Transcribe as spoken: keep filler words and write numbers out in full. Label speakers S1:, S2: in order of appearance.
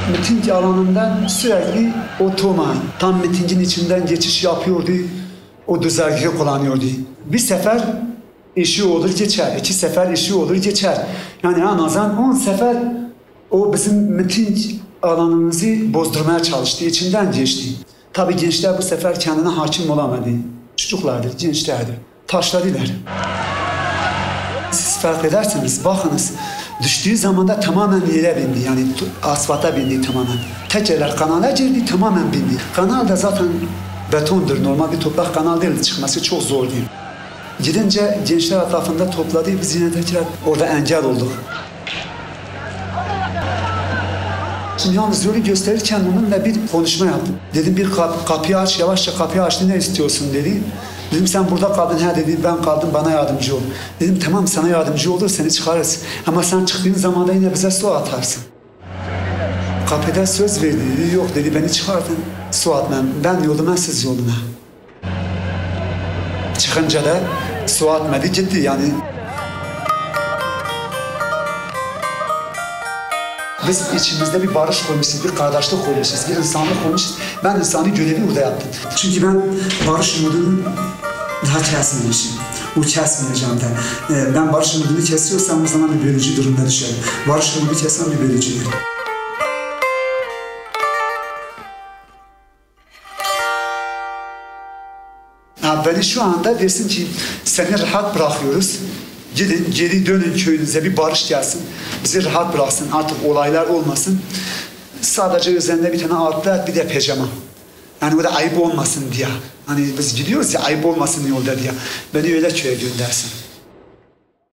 S1: miting alanından sürekli o Toma tam mitingin içinden geçiş yapıyordu. O düzergahı kullanıyordu. Bir sefer işi olur geçer, iki sefer işi olur geçer. Yani en azından on sefer o bizim miting alanımızı bozdurmaya çalıştı, içinden geçti. Tabii gençler bu sefer kendine hakim olamadı. Çocuklardır, gençlerdir. Taşladılar. Siz fark edersiniz, bakınız. Düştüğü zaman da tamamen yere bindi. Yani asfalta bindi tamamen. Tekerler kanala girdi, tamamen bindi. Kanal da zaten betondur. Normal bir toprak kanal değil. Çıkması çok zor değil. Gidince gençler etrafında topladı. Biz yine tekrar orada engel olduk. Şimdi yalnız yolu gösterirken onunla bir konuşma yaptım. Dedim bir kap kapıyı aç, yavaşça kapıyı açtı, ne istiyorsun dedi. Dedim sen burada kaldın, ha dedi, ben kaldım, bana yardımcı ol. Dedim tamam, sana yardımcı olur, seni çıkarırız. Ama sen çıktığın zaman da yine bize su atarsın. Kapıda söz verdi, dedi, yok dedi, beni çıkardın, su atmam. Ben yoluma, siz yoluna. Çıkınca da su atmadı, gitti yani. Biz içimizde bir barış koymuşuz, bir kardeşlik koymuşuz, bir insanlık koymuşuz. Ben insani görevi orada yaptım. Çünkü ben barış umudunu daha kesmemişim. O kesmeyeceğim de. Ee, ben barış umudunu kesiyorsam o zaman bir bölücü durumda düşerim. Barış umudu kesen bir bölücüdür. Ha, beni şu anda desin ki seni rahat bırakıyoruz. Gidin, geri dönün köyünüze, bir barış gelsin. Bizi rahat bıraksın, artık olaylar olmasın. Sadece üzerinde bir tane atlet, bir de pijama. Yani o da ayıp olmasın diye. Hani biz gidiyoruz ya, ayıp olmasın yolda diye. Beni öyle köye göndersin.